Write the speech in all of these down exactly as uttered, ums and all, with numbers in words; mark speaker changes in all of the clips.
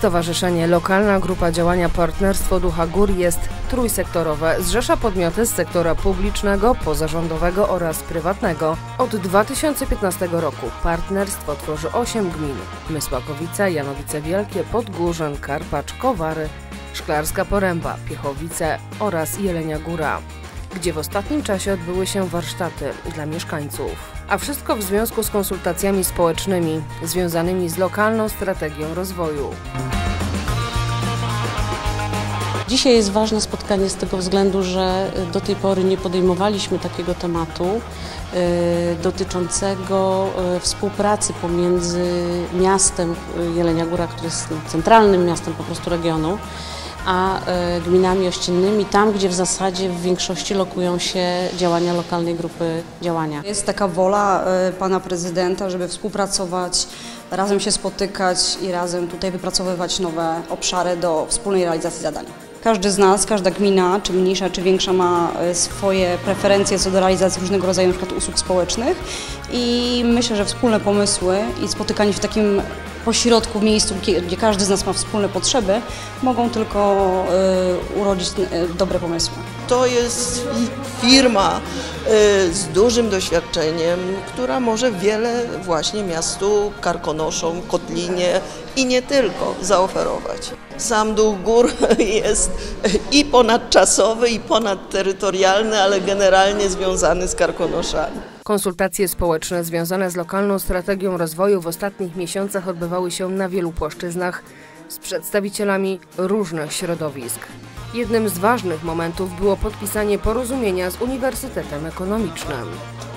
Speaker 1: Stowarzyszenie Lokalna Grupa Działania Partnerstwo Ducha Gór jest trójsektorowe. Zrzesza podmioty z sektora publicznego, pozarządowego oraz prywatnego. Od dwa tysiące piętnastego roku partnerstwo tworzy osiem gmin: Mysłakowice, Janowice Wielkie, Podgórzyn, Karpacz, Kowary, Szklarska Poręba, Piechowice oraz Jelenia Góra, gdzie w ostatnim czasie odbyły się warsztaty dla mieszkańców. A wszystko w związku z konsultacjami społecznymi związanymi z lokalną strategią rozwoju.
Speaker 2: Dzisiaj jest ważne spotkanie z tego względu, że do tej pory nie podejmowaliśmy takiego tematu y, dotyczącego y, współpracy pomiędzy miastem Jelenia Góra, które jest centralnym miastem po prostu regionu, a y, gminami ościennymi, tam gdzie w zasadzie w większości lokują się działania lokalnej grupy działania.
Speaker 3: Jest taka wola y, pana prezydenta, żeby współpracować, razem się spotykać i razem tutaj wypracowywać nowe obszary do wspólnej realizacji zadań. Każdy z nas, każda gmina, czy mniejsza, czy większa, ma swoje preferencje co do realizacji różnego rodzaju na przykład usług społecznych i myślę, że wspólne pomysły i spotykanie w takim pośrodku, w miejscu, gdzie każdy z nas ma wspólne potrzeby, mogą tylko y, urodzić y, dobre pomysły.
Speaker 4: To jest firma y, z dużym doświadczeniem, która może wiele właśnie miastu Karkonoszom, Kotlinie i nie tylko zaoferować. Sam Duch Gór jest i ponadczasowy, i ponadterytorialny, ale generalnie związany z Karkonoszami.
Speaker 1: Konsultacje społeczne związane z lokalną strategią rozwoju w ostatnich miesiącach odbywały się na wielu płaszczyznach z przedstawicielami różnych środowisk. Jednym z ważnych momentów było podpisanie porozumienia z Uniwersytetem Ekonomicznym.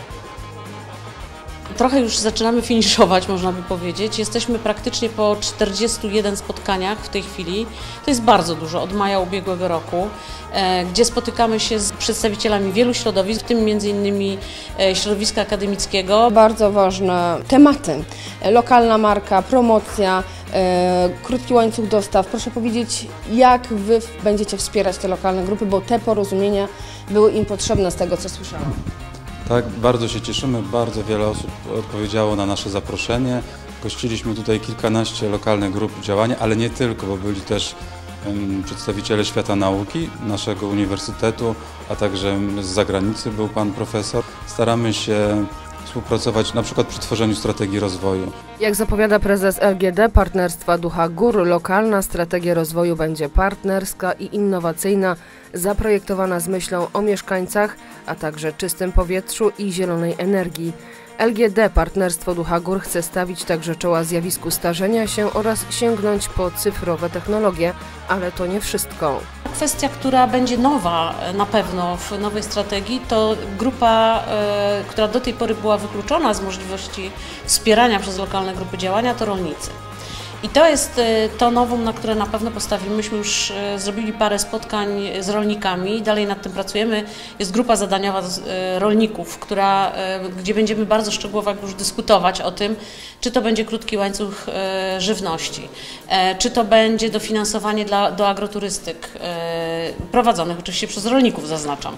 Speaker 2: Trochę już zaczynamy finiszować, można by powiedzieć. Jesteśmy praktycznie po czterdziestu jeden spotkaniach w tej chwili. To jest bardzo dużo, od maja ubiegłego roku, gdzie spotykamy się z przedstawicielami wielu środowisk, w tym między innymi środowiska akademickiego.
Speaker 5: Bardzo ważne tematy. Lokalna marka, promocja, e, krótki łańcuch dostaw. Proszę powiedzieć, jak Wy będziecie wspierać te lokalne grupy, bo te porozumienia były im potrzebne z tego, co słyszałam.
Speaker 6: Tak, bardzo się cieszymy, bardzo wiele osób odpowiedziało na nasze zaproszenie. Gościliśmy tutaj kilkanaście lokalnych grup działania, ale nie tylko, bo byli też um, przedstawiciele świata nauki, naszego uniwersytetu, a także z zagranicy był pan profesor. Staramy się współpracować na przykład przy tworzeniu strategii rozwoju.
Speaker 1: Jak zapowiada prezes L G D Partnerstwa Ducha Gór, lokalna strategia rozwoju będzie partnerska i innowacyjna, zaprojektowana z myślą o mieszkańcach, a także czystym powietrzu i zielonej energii. L G D Partnerstwo Ducha Gór chce stawić także czoła zjawisku starzenia się oraz sięgnąć po cyfrowe technologie, ale to nie wszystko.
Speaker 2: Kwestia, która będzie nowa na pewno w nowej strategii, to grupa, y, która do tej pory była wykluczona z możliwości wspierania przez lokalne grupy działania, to rolnicy. I to jest to novum, na które na pewno postawimy. Myśmy już zrobili parę spotkań z rolnikami, dalej nad tym pracujemy. Jest grupa zadaniowa rolników, która, gdzie będziemy bardzo szczegółowo już dyskutować o tym, czy to będzie krótki łańcuch żywności, czy to będzie dofinansowanie dla, do agroturystyk, prowadzonych oczywiście przez rolników, zaznaczam,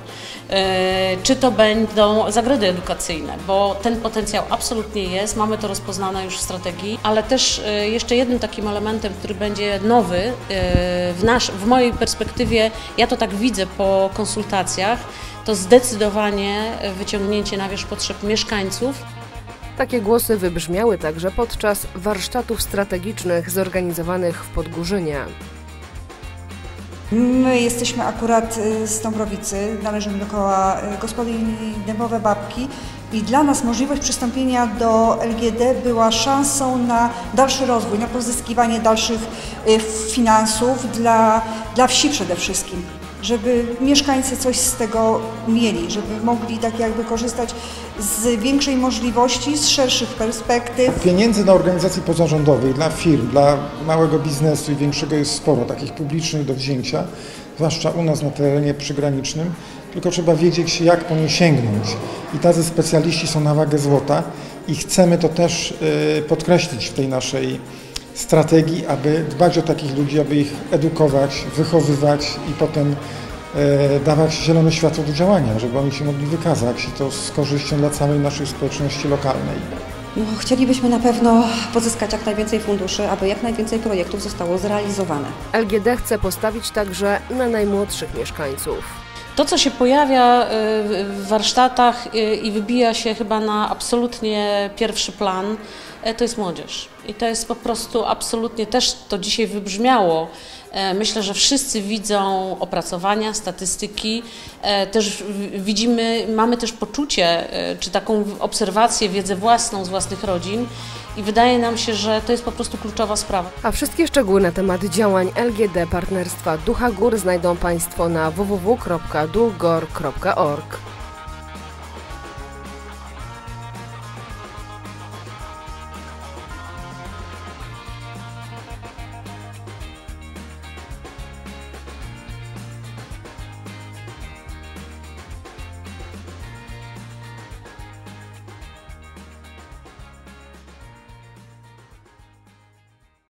Speaker 2: czy to będą zagrody edukacyjne, bo ten potencjał absolutnie jest, mamy to rozpoznane już w strategii, ale też jeszcze jednym takim elementem, który będzie nowy w, nasz, w mojej perspektywie, ja to tak widzę po konsultacjach, to zdecydowanie wyciągnięcie na wierzch potrzeb mieszkańców.
Speaker 1: Takie głosy wybrzmiały także podczas warsztatów strategicznych zorganizowanych w Podgórzynie.
Speaker 7: My jesteśmy akurat z Dąbrowicy, należymy do koła gospodyń Dębowe Babki i dla nas możliwość przystąpienia do L G D była szansą na dalszy rozwój, na pozyskiwanie dalszych finansów dla, dla wsi przede wszystkim, żeby mieszkańcy coś z tego mieli, żeby mogli tak jakby korzystać z większej możliwości, z szerszych perspektyw.
Speaker 8: Pieniędzy na organizacje pozarządowe, dla firm, dla małego biznesu i większego jest sporo, takich publicznych do wzięcia, zwłaszcza u nas na terenie przygranicznym, tylko trzeba wiedzieć, jak po nie sięgnąć. I tacy specjaliści są na wagę złota i chcemy to też podkreślić w tej naszej strategii, aby dbać o takich ludzi, aby ich edukować, wychowywać i potem e, dawać zielone światło do działania, żeby oni się mogli wykazać i to z korzyścią dla całej naszej społeczności lokalnej.
Speaker 3: No, chcielibyśmy na pewno pozyskać jak najwięcej funduszy, aby jak najwięcej projektów zostało zrealizowane.
Speaker 1: L G D chce postawić także na najmłodszych mieszkańców.
Speaker 2: To, co się pojawia w warsztatach i wybija się chyba na absolutnie pierwszy plan, to jest młodzież. I to jest po prostu absolutnie, też to dzisiaj wybrzmiało. Myślę, że wszyscy widzą opracowania, statystyki, też widzimy, mamy też poczucie, czy taką obserwację, wiedzę własną z własnych rodzin i wydaje nam się, że to jest po prostu kluczowa sprawa.
Speaker 1: A wszystkie szczegóły na temat działań L G D Partnerstwa Ducha Gór znajdą Państwo na w w w kropka duchgor kropka org.